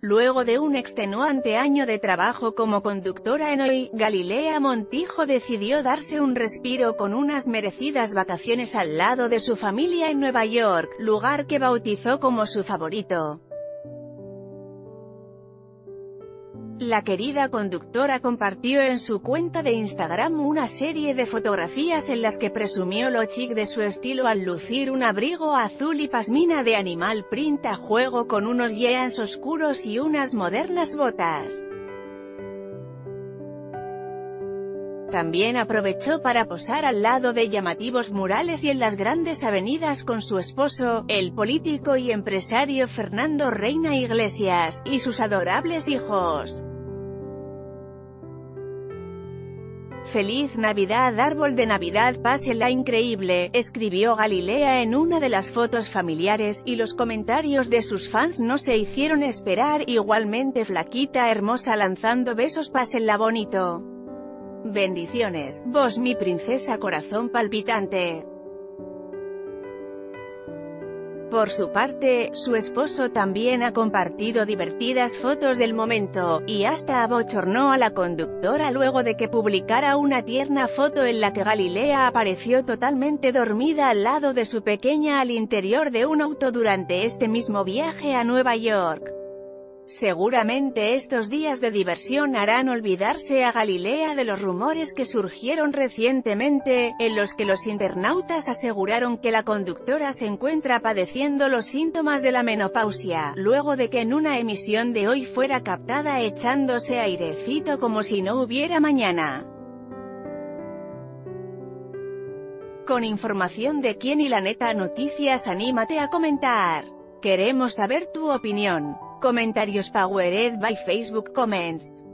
Luego de un extenuante año de trabajo como conductora en Hoy, Galilea Montijo decidió darse un respiro con unas merecidas vacaciones al lado de su familia en Nueva York, lugar que bautizó como su favorito. La querida conductora compartió en su cuenta de Instagram una serie de fotografías en las que presumió lo chic de su estilo al lucir un abrigo azul y pasmina de animal print a juego con unos jeans oscuros y unas modernas botas. También aprovechó para posar al lado de llamativos murales y en las grandes avenidas con su esposo, el político y empresario Fernando Reina Iglesias, y sus adorables hijos. «Feliz Navidad, árbol de Navidad, pásela increíble», escribió Galilea en una de las fotos familiares, y los comentarios de sus fans no se hicieron esperar. Igualmente flaquita hermosa lanzando besos, pásenla bonito. Bendiciones, vos mi princesa corazón palpitante. Por su parte, su esposo también ha compartido divertidas fotos del momento, y hasta abochornó a la conductora luego de que publicara una tierna foto en la que Galilea apareció totalmente dormida al lado de su pequeña al interior de un auto durante este mismo viaje a Nueva York. Seguramente estos días de diversión harán olvidarse a Galilea de los rumores que surgieron recientemente, en los que los internautas aseguraron que la conductora se encuentra padeciendo los síntomas de la menopausia, luego de que en una emisión de Hoy fuera captada echándose airecito como si no hubiera mañana. Con información de Quién y La Neta Noticias, anímate a comentar. Queremos saber tu opinión. Comentarios powered by Facebook Comments.